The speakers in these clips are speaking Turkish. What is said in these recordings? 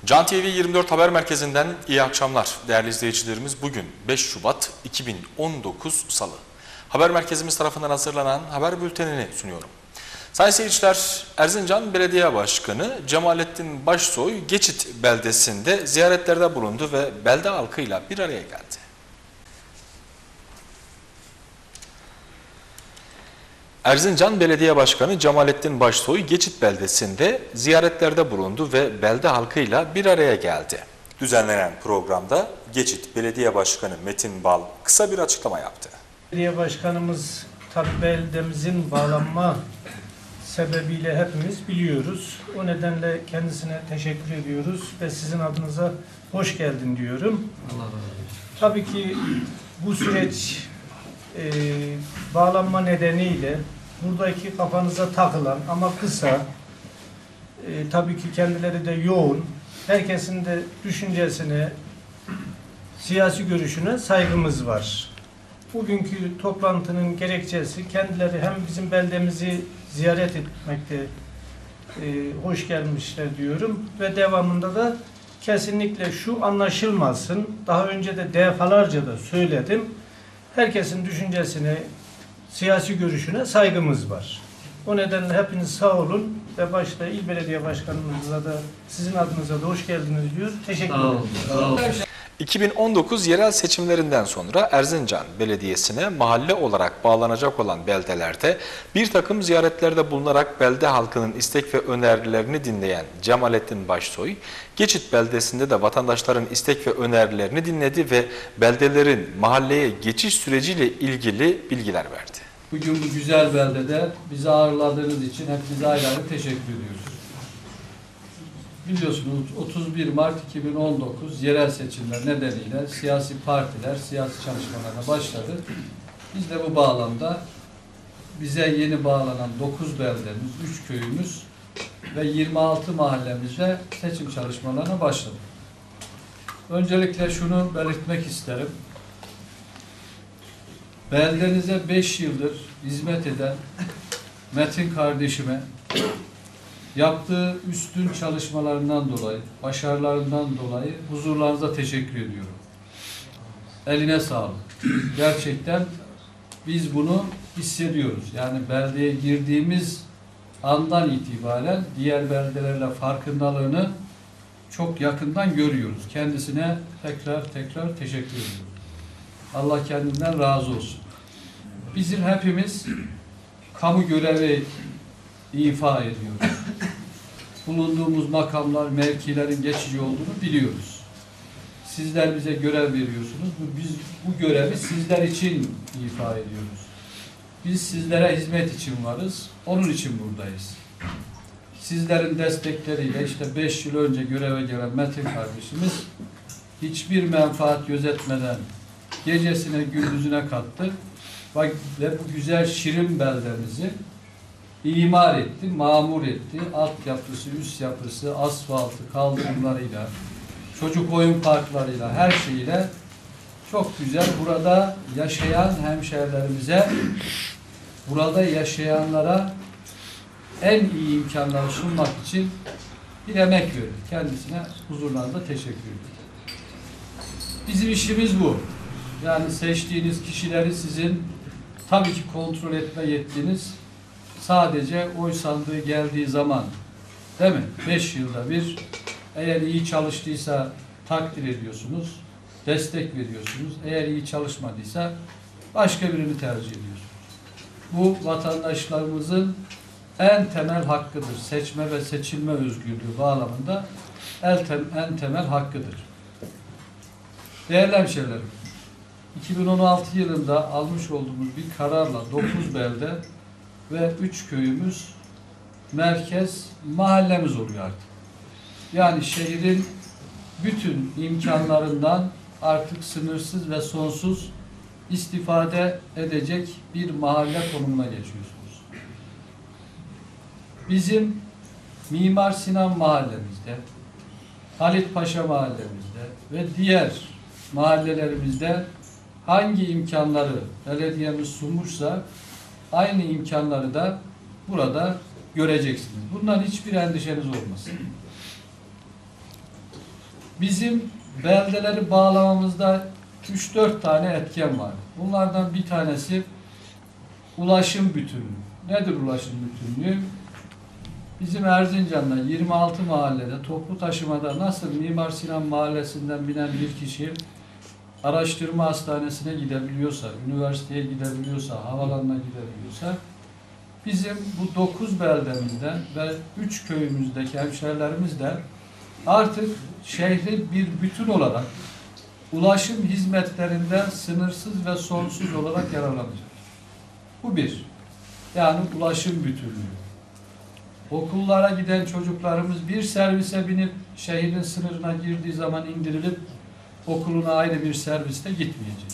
Can TV 24 Haber Merkezi'nden iyi akşamlar değerli izleyicilerimiz. Bugün 5 Şubat 2019 Salı. Haber Merkezimiz tarafından hazırlanan haber bültenini sunuyorum. Sayın seyirciler, Erzincan Belediye Başkanı Cemalettin Başsoy Geçit beldesinde ziyaretlerde bulundu ve belde halkıyla bir araya geldi. Erzincan Belediye Başkanı Cemalettin Başsoy Geçit beldesinde ziyaretlerde bulundu ve belde halkıyla bir araya geldi. Düzenlenen programda Geçit Belediye Başkanı Metin Bal kısa bir açıklama yaptı. Belediye Başkanımız tabi beldemizin bağlanma sebebiyle hepimiz biliyoruz. O nedenle kendisine teşekkür ediyoruz ve sizin adınıza hoş geldin diyorum. Allah razı olsun. Tabii ki bu süreç bağlanma nedeniyle buradaki kafanıza takılan ama kısa, tabii ki kendileri de yoğun, herkesin de düşüncesine, siyasi görüşüne saygımız var. Bugünkü toplantının gerekçesi kendileri hem bizim beldemizi ziyaret etmekte hoş gelmişler diyorum ve devamında da kesinlikle şu anlaşılmasın, daha önce de defalarca da söyledim, herkesin düşüncesine, siyasi görüşüne saygımız var. O nedenle hepiniz sağ olun ve başta İl Belediye Başkanımıza da sizin adınıza da hoş geldiniz diyor. Teşekkür ederim. Sağ olun. 2019 yerel seçimlerinden sonra Erzincan Belediyesi'ne mahalle olarak bağlanacak olan beldelerde bir takım ziyaretlerde bulunarak belde halkının istek ve önerilerini dinleyen Cemalettin Başsoy, Geçit beldesinde de vatandaşların istek ve önerilerini dinledi ve beldelerin mahalleye geçiş süreciyle ilgili bilgiler verdi. Bugün bu güzel beldede bizi ağırladığınız için hepinize ayrı ayrı teşekkür ediyoruz. Biliyorsunuz 31 Mart 2019 yerel seçimler nedeniyle siyasi partiler siyasi çalışmalarına başladı. Biz de bu bağlamda bize yeni bağlanan 9 beldemiz, 3 köyümüz ve 26 mahallemizde seçim çalışmalarına başladık. Öncelikle şunu belirtmek isterim. Beldenize 5 yıldır hizmet eden Metin kardeşime yaptığı üstün çalışmalarından dolayı, başarılarından dolayı huzurlarınıza teşekkür ediyorum. Eline sağlık. Gerçekten biz bunu hissediyoruz. Yani beldeye girdiğimiz andan itibaren diğer beldelerle farkındalığını çok yakından görüyoruz. Kendisine tekrar teşekkür ediyorum. Allah kendinden razı olsun. Bizim hepimiz kamu görevi ifa ediyoruz. Bulunduğumuz makamlar, mevkilerin geçici olduğunu biliyoruz. Sizler bize görev veriyorsunuz. Biz bu görevi sizler için ifa ediyoruz. Biz sizlere hizmet için varız. Onun için buradayız. Sizlerin destekleriyle işte 5 yıl önce göreve gelen Metin kardeşimiz hiçbir menfaat gözetmeden gecesine gündüzüne kattı ve bu güzel şirin beldemizi imar etti, mamur etti. Altyapısı, üst yapısı, asfaltı, kaldırımlarıyla, çocuk oyun parklarıyla, her şeyiyle çok güzel. Burada yaşayan hemşehrilerimize, burada yaşayanlara en iyi imkanları sunmak için bir emek verdi. Kendisine huzurlarında teşekkür ederim. Bizim işimiz bu. Yani seçtiğiniz kişileri sizin tabii ki kontrol etme yetkiniz sadece oy sandığı geldiği zaman, değil mi? 5 yılda bir eğer iyi çalıştıysa takdir ediyorsunuz, destek veriyorsunuz. Eğer iyi çalışmadıysa başka birini tercih ediyorsunuz. Bu vatandaşlarımızın en temel hakkıdır. Seçme ve seçilme özgürlüğü bağlamında en temel hakkıdır. Değerli hemşehrilerim, 2016 yılında almış olduğumuz bir kararla 9 belde ve 3 köyümüz merkez mahallemiz oluyor artık. Yani şehrin bütün imkanlarından artık sınırsız ve sonsuz istifade edecek bir mahalle konumuna geçiyorsunuz. Bizim Mimar Sinan mahallemizde, Halit Paşa mahallemizde ve diğer mahallelerimizde hangi imkanları belediyemiz sunmuşsa aynı imkanları da burada göreceksiniz. Bundan hiçbir endişeniz olmasın. Bizim beldeleri bağlamamızda 3-4 tane etken var. Bunlardan bir tanesi ulaşım bütünlüğü. Nedir ulaşım bütünlüğü? Bizim Erzincan'da 26 mahallede toplu taşımada nasıl Mimar Sinan Mahallesi'nden binen bir kişi araştırma hastanesine gidebiliyorsa, üniversiteye gidebiliyorsa, havalanına gidebiliyorsa, bizim bu 9 beldemizden ve 3 köyümüzdeki hemşehrilerimiz de artık şehri bir bütün olarak ulaşım hizmetlerinden sınırsız ve sonsuz olarak yararlanacak. Bu bir. Yani ulaşım bütünlüğü. Okullara giden çocuklarımız bir servise binip şehrin sınırına girdiği zaman indirilip okuluna ayrı bir serviste gitmeyecek.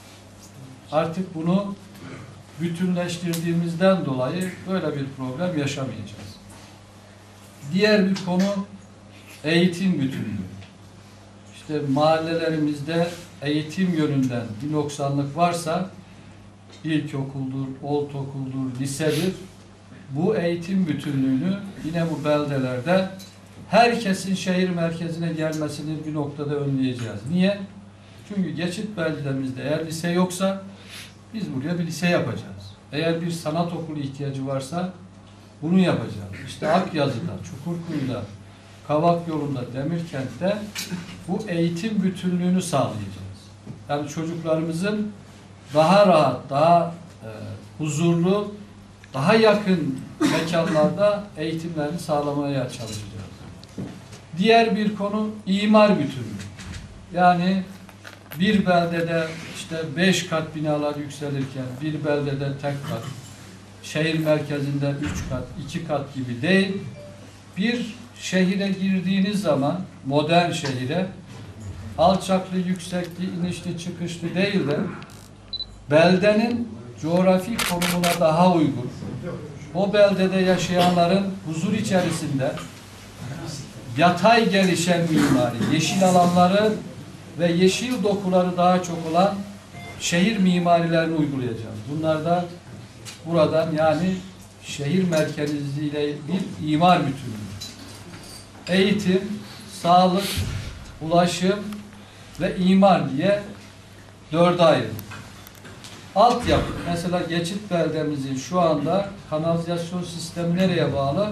Artık bunu bütünleştirdiğimizden dolayı böyle bir problem yaşamayacağız. Diğer bir konu eğitim bütünlüğü. İşte mahallelerimizde eğitim yönünden bir noksanlık varsa ilkokuldur, ortaokuldur, lisedir. Bu eğitim bütünlüğünü yine bu beldelerde herkesin şehir merkezine gelmesini bir noktada önleyeceğiz. Niye? Çünkü geçit beldemizde eğer lise yoksa biz buraya bir lise yapacağız. Eğer bir sanat okulu ihtiyacı varsa bunu yapacağız. İşte Akyazı'da, Çukurkuyu'da, Kavak yolunda, Demirkent'te bu eğitim bütünlüğünü sağlayacağız. Yani çocuklarımızın daha rahat, daha huzurlu, daha yakın mekanlarda eğitimlerini sağlamaya çalışacağız. Diğer bir konu imar bütünlüğü. Yani bir beldede işte 5 kat binalar yükselirken bir beldede tek kat, şehir merkezinde 3 kat, 2 kat gibi değil, bir şehire girdiğiniz zaman, modern şehire, alçaklı, yüksekli, inişli, çıkışlı değil de beldenin coğrafi konumuna daha uygun, o beldede yaşayanların huzur içerisinde yatay gelişen mimari, yeşil alanları ve yeşil dokuları daha çok olan şehir mimarilerini uygulayacağız. Bunlar da buradan yani şehir merkeziyle bir imar bütünlüğü. Eğitim, sağlık, ulaşım ve imar diye 4'e ayrılır. Altyapı, mesela geçit beldemizin şu anda kanalizasyon sistemi nereye bağlı?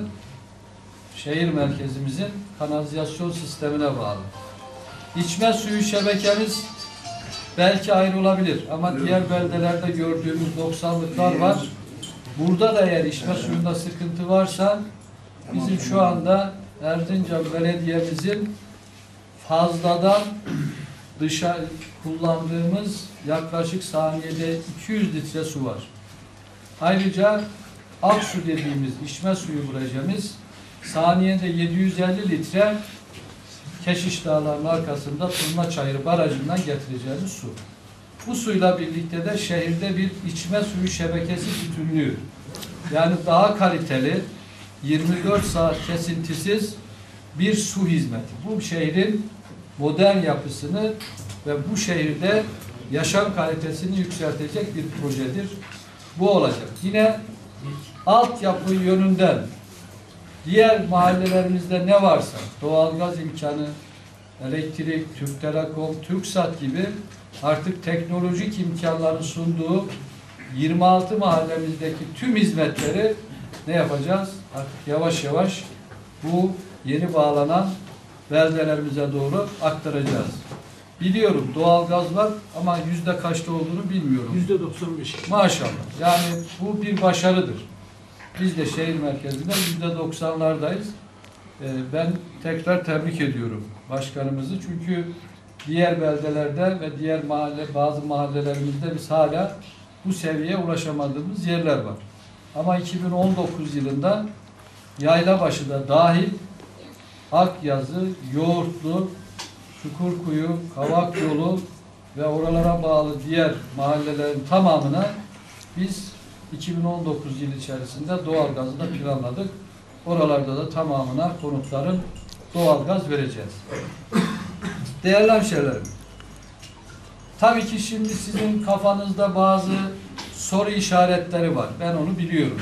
Şehir merkezimizin kanalizasyon sistemine bağlı. İçme suyu şebekemiz belki ayrı olabilir ama diğer beldelerde gördüğümüz noksanlıklar var. Burada da eğer içme suyunda sıkıntı varsa bizim şu anda Erzincan Belediye'mizin fazladan dışarı kullandığımız yaklaşık saniyede 200 litre su var. Ayrıca Aksu dediğimiz içme suyu projemiz saniyede 750 litre Keşiş Dağları'nın arkasında Turna Çayırı Barajı'ndan getireceğimiz su. Bu suyla birlikte de şehirde bir içme suyu şebekesi bütünlüğü. Yani daha kaliteli 24 saat kesintisiz bir su hizmeti. Bu şehrin modern yapısını ve bu şehirde yaşam kalitesini yükseltecek bir projedir. Bu olacak. Yine altyapı yönünden diğer mahallelerimizde ne varsa doğalgaz imkanı, elektrik, Türk Telekom, TürkSat gibi artık teknolojik imkanların sunduğu 26 mahallemizdeki tüm hizmetleri ne yapacağız? Artık yavaş yavaş bu yeni bağlanan beldelerimize doğru aktaracağız. Biliyorum doğalgaz var ama yüzde kaçta olduğunu bilmiyorum. %95. Maşallah. Yani bu bir başarıdır. Biz de şehir merkezinde %90'lardayız. Ben tekrar tebrik ediyorum başkanımızı. Çünkü diğer beldelerde ve diğer bazı mahallelerimizde biz hala bu seviyeye ulaşamadığımız yerler var. Ama 2019 yılında Yaylabaşı'da dahil Akyazı, Yoğurtlu, Çukurkuyu, Kavak Yolu ve oralara bağlı diğer mahallelerin tamamına biz 2019 yılı içerisinde doğalgazı da planladık. Oralarda da tamamına konutların doğalgaz vereceğiz. Değerli hemşehrilerim, tabii ki şimdi sizin kafanızda bazı soru işaretleri var. Ben onu biliyorum.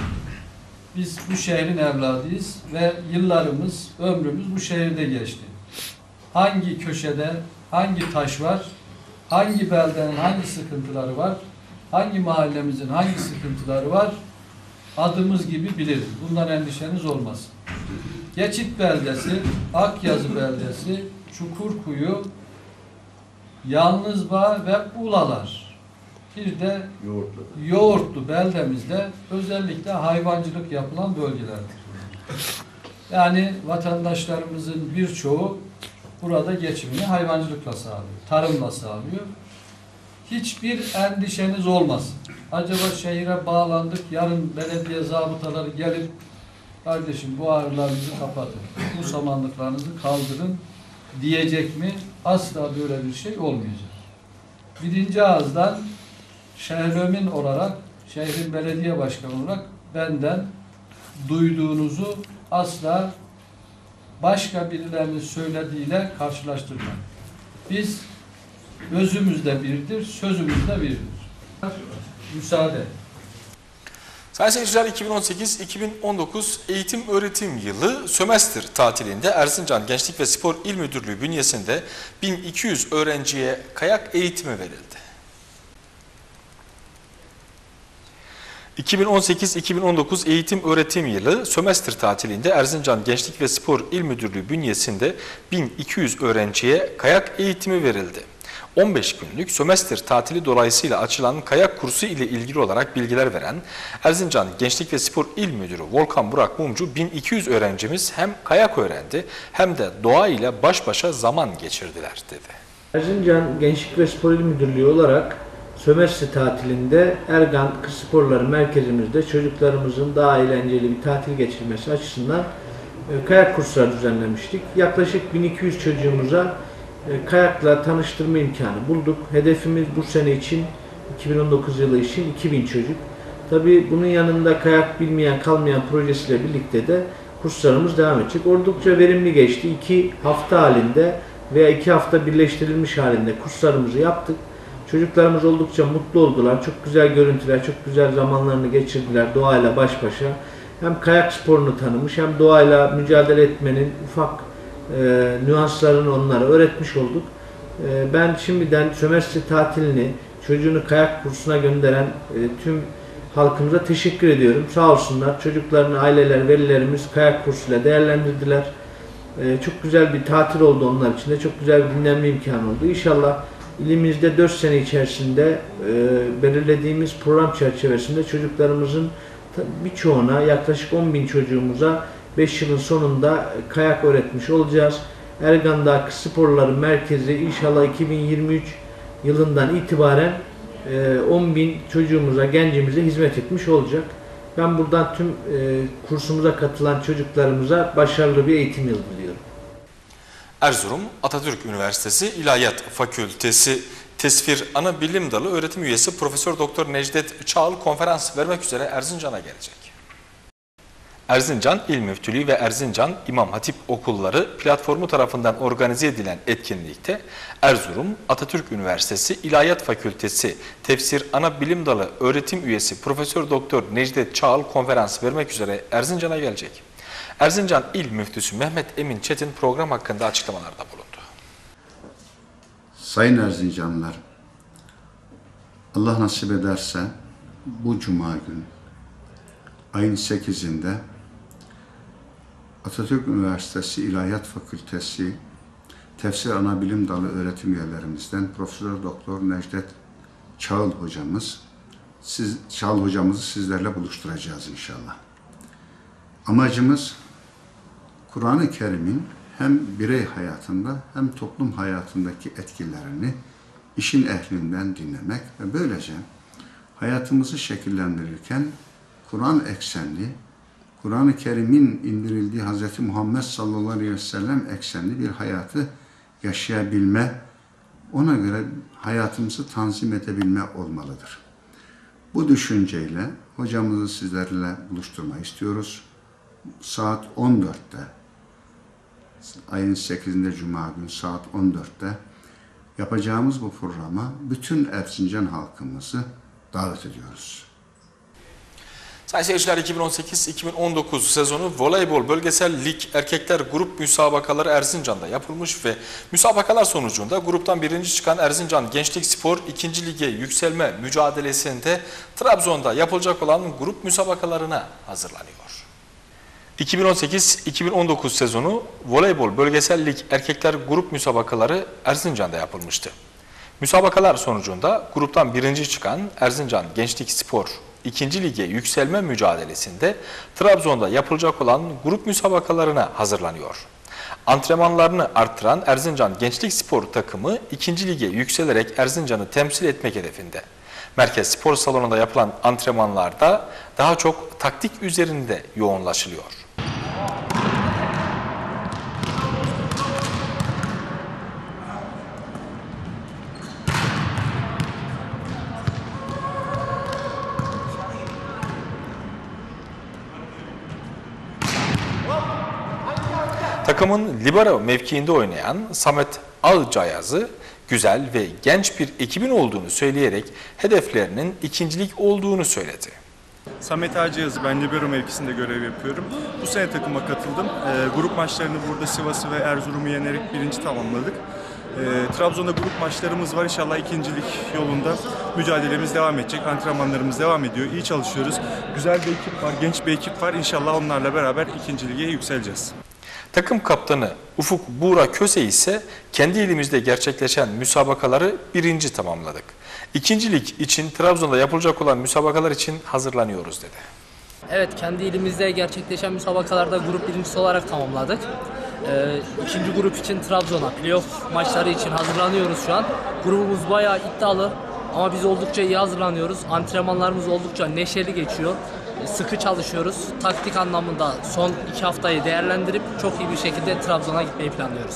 Biz bu şehrin evladıyız ve yıllarımız, ömrümüz bu şehirde geçti. hangi köşede hangi taş var, hangi beldenin hangi sıkıntıları var, hangi mahallemizin hangi sıkıntıları var, adımız gibi biliriz. Bundan endişeniz olmasın. Geçit beldesi, Akyazı beldesi, Çukurkuyu, Yalnızbağ ve Ulalar. Bir de Yoğurtlu beldemizde özellikle hayvancılık yapılan bölgelerdir. Yani vatandaşlarımızın birçoğu burada geçimini hayvancılıkla sağlıyor, tarımla sağlıyor. Hiçbir endişeniz olmasın. Acaba şehire bağlandık, yarın belediye zabıtaları gelip kardeşim bu ağrılarınızı kapatın, bu samanlıklarınızı kaldırın diyecek mi? Asla böyle bir şey olmayacak. Birinci ağızdan şehrimin olarak, şehrin belediye başkanı olarak benden duyduğunuzu asla başka birilerinin söylediğiyle karşılaştırmayın. Biz özümüz de birdir, sözümüz de birdir. Müsaade. Sayın seyirciler, 2018-2019 eğitim öğretim yılı sömestr tatilinde Erzincan Gençlik ve Spor İl Müdürlüğü bünyesinde 1200 öğrenciye kayak eğitimi verildi. 2018-2019 eğitim öğretim yılı sömestr tatilinde Erzincan Gençlik ve Spor İl Müdürlüğü bünyesinde 1200 öğrenciye kayak eğitimi verildi. 15 günlük sömestr tatili dolayısıyla açılan kayak kursu ile ilgili olarak bilgiler veren Erzincan Gençlik ve Spor İl Müdürü Volkan Burak Mumcu, 1200 öğrencimiz hem kayak öğrendi hem de doğa ile baş başa zaman geçirdiler dedi. Erzincan Gençlik ve Spor İl Müdürlüğü olarak sömestr tatilinde Ergan Kız Sporları Merkezimizde çocuklarımızın daha eğlenceli bir tatil geçirmesi açısından kayak kursları düzenlemiştik. Yaklaşık 1200 çocuğumuza kayakla tanıştırma imkanı bulduk. Hedefimiz bu sene için, 2019 yılı için 2000 çocuk. Tabii bunun yanında kayak bilmeyen kalmayan projesiyle birlikte de kurslarımız devam edecek. Oldukça verimli geçti. 2 hafta halinde veya 2 hafta birleştirilmiş halinde kurslarımızı yaptık. Çocuklarımız oldukça mutlu oldular. Çok güzel görüntüler, çok güzel zamanlarını geçirdiler doğayla baş başa. Hem kayak sporunu tanımış hem doğayla mücadele etmenin ufak nüanslarını onlara öğretmiş olduk. Ben şimdiden sömestr tatilini çocuğunu kayak kursuna gönderen tüm halkımıza teşekkür ediyorum. Sağ olsunlar. Çocuklarını aileler, velilerimiz kayak kursuyla değerlendirdiler. Çok güzel bir tatil oldu onlar için de. Çok güzel bir dinlenme imkanı oldu. İnşallah ilimizde 4 sene içerisinde belirlediğimiz program çerçevesinde çocuklarımızın birçoğuna, yaklaşık 10.000 çocuğumuza 5 yılın sonunda kayak öğretmiş olacağız. Ergan'da Kız Sporları Merkezi inşallah 2023 yılından itibaren 10.000 çocuğumuza, gencimize hizmet etmiş olacak. Ben buradan tüm kursumuza katılan çocuklarımıza başarılı bir eğitim yılı diliyorum. Erzurum Atatürk Üniversitesi İlahiyat Fakültesi Tesvir Anabilim Dalı öğretim üyesi Profesör Doktor Necdet Çağıl konferans vermek üzere Erzincan'a gelecek. Erzincan İl Müftülüğü ve Erzincan İmam Hatip Okulları platformu tarafından organize edilen etkinlikte Erzurum Atatürk Üniversitesi İlahiyat Fakültesi Tefsir Anabilim Dalı öğretim üyesi Profesör Doktor Necdet Çağıl konferans vermek üzere Erzincan'a gelecek. Erzincan İl Müftüsü Mehmet Emin Çetin program hakkında açıklamalarda bulundu. Sayın Erzincanlılar, Allah nasip ederse bu cuma günü ayın 8'inde Atatürk Üniversitesi İlahiyat Fakültesi Tefsir Anabilim Dalı öğretim üyelerimizden Profesör Doktor Necdet Çağıl hocamızı sizlerle buluşturacağız inşallah. Amacımız Kur'an-ı Kerim'in hem birey hayatında hem toplum hayatındaki etkilerini işin ehlinden dinlemek ve böylece hayatımızı şekillendirirken Kur'an eksenli, Kur'an-ı Kerim'in indirildiği Hz. Muhammed sallallahu aleyhi ve sellem eksenli bir hayatı yaşayabilme, ona göre hayatımızı tanzim edebilme olmalıdır. Bu düşünceyle hocamızı sizlerle buluşturmayı istiyoruz. Saat 14'te, ayın 8'inde Cuma günü saat 14'te yapacağımız bu programa bütün Erzincan halkımızı davet ediyoruz. Sayın seyirciler, 2018-2019 sezonu voleybol bölgesel lig erkekler grup müsabakaları Erzincan'da yapılmış ve müsabakalar sonucunda gruptan birinci çıkan Erzincan Gençlik Spor 2. Lige yükselme mücadelesinde Trabzon'da yapılacak olan grup müsabakalarına hazırlanıyor. 2018-2019 sezonu voleybol bölgesel lig erkekler grup müsabakaları Erzincan'da yapılmıştı. Müsabakalar sonucunda gruptan birinci çıkan Erzincan Gençlik Spor 2. Lige yükselme mücadelesinde Trabzon'da yapılacak olan grup müsabakalarına hazırlanıyor. Antrenmanlarını arttıran Erzincan Gençlik Spor takımı 2. Lige yükselerek Erzincan'ı temsil etmek hedefinde. Merkez Spor Salonu'nda yapılan antrenmanlarda daha çok taktik üzerinde yoğunlaşılıyor. Takımın libero mevkiinde oynayan Samet Ağcayazı güzel ve genç bir ekibin olduğunu söyleyerek hedeflerinin ikincilik olduğunu söyledi. Samet Ağcayazı, ben libero mevkisinde görev yapıyorum. Bu sene takıma katıldım. Grup maçlarını burada Sivas'ı ve Erzurum'u yenerek birinci tamamladık. Trabzon'da grup maçlarımız var. İnşallah ikincilik yolunda mücadelemiz devam edecek. Antrenmanlarımız devam ediyor. İyi çalışıyoruz. Güzel bir ekip var, genç bir ekip var. İnşallah onlarla beraber ikinci lige yükseleceğiz. Takım kaptanı Ufuk Buğra Köse ise kendi elimizde gerçekleşen müsabakaları birinci tamamladık. İkincilik için Trabzon'da yapılacak olan müsabakalar için hazırlanıyoruz dedi. Evet, kendi ilimizde gerçekleşen müsabakalarda grup birincisi olarak tamamladık. İkinci grup için Trabzon'a playoff maçları için hazırlanıyoruz şu an. Grubumuz bayağı iddialı ama biz oldukça iyi hazırlanıyoruz. Antrenmanlarımız oldukça neşeli geçiyor. Sıkı çalışıyoruz. Taktik anlamında son 2 haftayı değerlendirip çok iyi bir şekilde Trabzon'a gitmeyi planlıyoruz.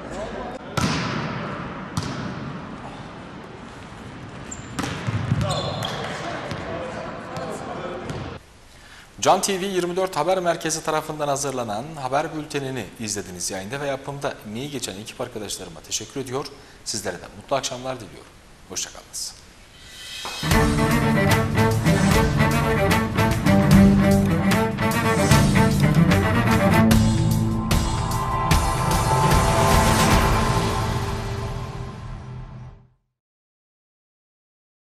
Can TV 24 Haber Merkezi tarafından hazırlanan haber bültenini izlediniz. Yayında ve yapımda emeği geçen ekip arkadaşlarıma teşekkür ediyor. Sizlere de mutlu akşamlar diliyorum. Hoşça kalınız.